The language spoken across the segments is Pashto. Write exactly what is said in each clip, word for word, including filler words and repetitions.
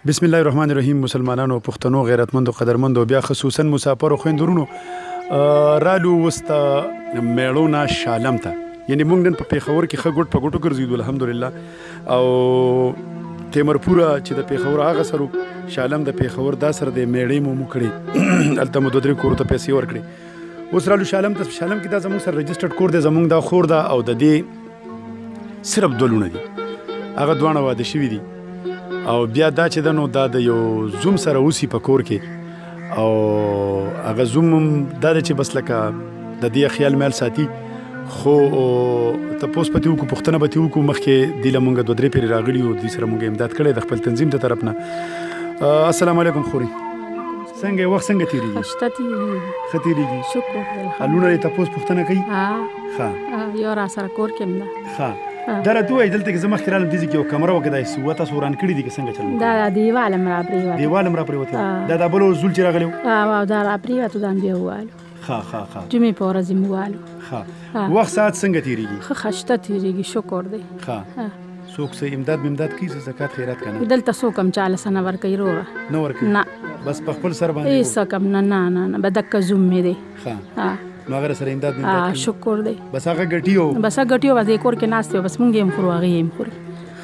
بسم الله الرحمن الرحیم. مسلمانانو، پښتنو، غیرتمندو، قدرمندو، بیا خصوصا مسافرو خویندورونو رالو وسته میړو نه شالم ته، یعنی موږ نن په پیښور کې ښه ګوټ په ګوټو ګرځېدو الحمدلله. او تیمرپوره چې د پیښور هغه سرو شالم د پیښور دا سره د میړې مو مو کړې، هلته مو دوه درې کورو ته پیسې ورکړې. اوس رالو شالم ته. شالم کې دا زموږ سره رجسټرډ کور دی، زموږ دا خور ده او د دې صرف دوه لوڼه دي، هغه دواړه واده شوي دي. او بیا دا چې ده نو دا د یو زوم سره اوسي په کور کې، او هغه زوم هم دا ده چې بس لکه د دې خیال میل ساتي. خو تپوس په تې وکړو، پوښتنه به تې وکړو. مخکې دې له مونږ دوه درې پیرې راغلي وو، دوی سره مونږ امداد کړی د خپل تنظیم ته طرف نه. السلام علیکم خوري، څنګه وخت څنګه تېرېږي؟ شته تېرېږي، ښه تېرېږي، شکر دی. لوڼه یې تپوس پوښتنه کوي؟ ښه، یو را سره کور کې هم ده. ښه، دا راته ووایي دلته کې زه مخکې رالم دې ځای کې یو کمره وه، که دا سوه تاسو وران کړي دي که څنګه چل؟ دا دیوال هم را پرېوتی. دیوال هم را پرېوتی. دا دا بل زول چې راغلی و؟ او دا را پرېوتو، دا هم بیا ووالو. ښه ښه ښه، جمعې په ورځ یې ووالو. ښه، وخت ساعت څنګه تېرېږي؟ ښه ښه شته تېرېږي، شکر دی. ښه، څوک څه امداد بمداد کوي، څه زکات خیرات که نه؟ دلته څوک هم چاله څه نه ورکوي وروره، نه ورکوي؟ نه، بس په خپل سر باندې هېڅ کم نه. نه نه نه، به دکه زوم مې دی. ښه، نو هغه سره امداد بمداد کوي؟ شکر دی. بس هغه ګټي و؟ بس هغه ګټي و، بس دې کور کې ناست یو، بس مونږ یې هم خورو، هغې یې هم خوري.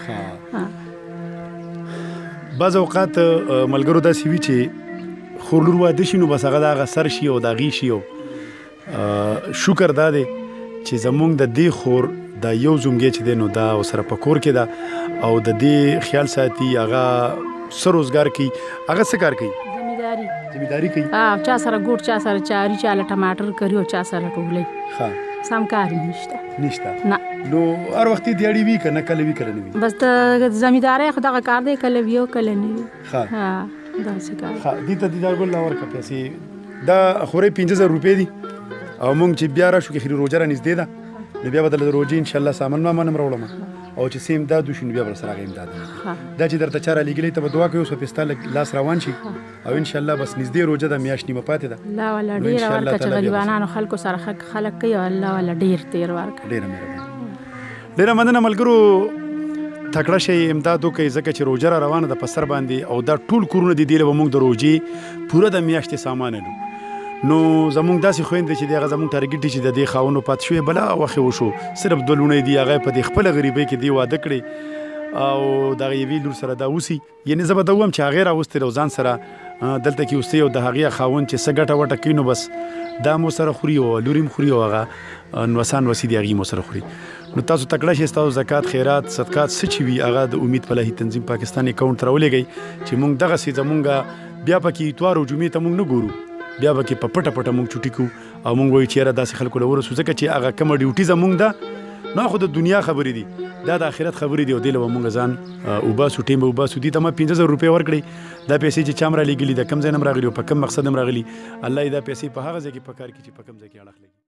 بعض اوقات ملګرو داسې وي چې خور لور واده شي نو بس هغه د هغه سر شي او د هغې شي. او شکر دا دی چې زمونږ د دې خور دا یو زومګی چې دی نو دا ورسره په کور کې ده او د دې خیال ساتي، هغه څه روزګار کوي، هغه څه کار کوي؟ زمینداري. زمینداري کوي؟ چا سره ګوټ، چا سره چاري، چا له ټماټر کري او چا سره ټولۍ. ښه، سم کار یې نشته. نشته؟ نه. نو هر وخت یې دیاړې وي که نه، کله وي کله نه وي؟ بس د زمیندارۍ خو دغه کار دی، کله وي او کله نه وي. ښه، داسې کار. ښه، دې ته دیدار ګل راورکړه پیسې. دا خورۍ پنځه زره روپۍ دي، او موږ چې بیا راشو کې خري روژه را نږدې ده، نو بیا به درله د روژې انشاءالله سامان وامان هم راوړم، او چې څه امداد وشي نو بیا به سره هغه امداد وکړو. دا چې درته چا رالیږلی ته به دعا کوي اوس به ستا لاس روان شي، او انشاءالله بس نږدې روژه ده، میاشت نیمه پاتې ده. الله والا ډېره ورکړه چې غریبانانو خلکو سره ښه خلک کوي، او الله والا ډېر تېر ورکړه. ډېره مهرباني، ډېره مننه. ملګرو تکړه شئ، امداد وکړئ، ځکه چې روژه را روانه ده په سر باندې، او دا ټول کورونه دي، دې له به موږ د روژې پوره د میاشتې سامان لرو. نو زمونږ داسې خویندې چې دی هغه زمونږ ټارګېټ دي چې د دې خاوندو پاتې شوې بلا وخې وشو، صرف دوه لوڼې دي، هغه په دې خپله غریبۍ کې دی واده کړې، او د هغې یوې لور سره دا اوسي. یعنې زه به دا ووایم چې هغې راوستې او ځان سره دلته کې اوسئ، او د هغې خاوند چې څه ګټه وټه کوي نو بس دا مو سره خوري، او لور هم خوري، او هغه نوسان وسي دي هغې مو سره خوري. نو تاسو تکړه شئ، ستاسو زکات خیرات صدقات څه چې وي هغه د امید فلاحي تنظیم پاکستان اکاونټ ته راولېږئ، چې موږ دغسې زمونږ بیا پکې اتوار او جمعې ته موږ نه ګورو، بیا به کې په پټه پټه موږ چوټي کوو، او موږ وایو چې یاره داسې خلکو له ورسو، ځکه چې هغه کومه ډیوټي زموږ ده نو خو د دنیا خبرې دي، دا د آخرت خبرې دي، او دې له به موږ ځان اوباسو، ټیم به اوباسو. دې ته ما پنځه زره روپۍ ورکړئ، دا پیسې چې چا هم رالیږلي، د کوم ځای نه هم راغلي او په کوم مقصد هم راغلي، الله یې دا پیسې په هغه ځای کې په کار کړي چې په کوم ځای کې اړخ لګي.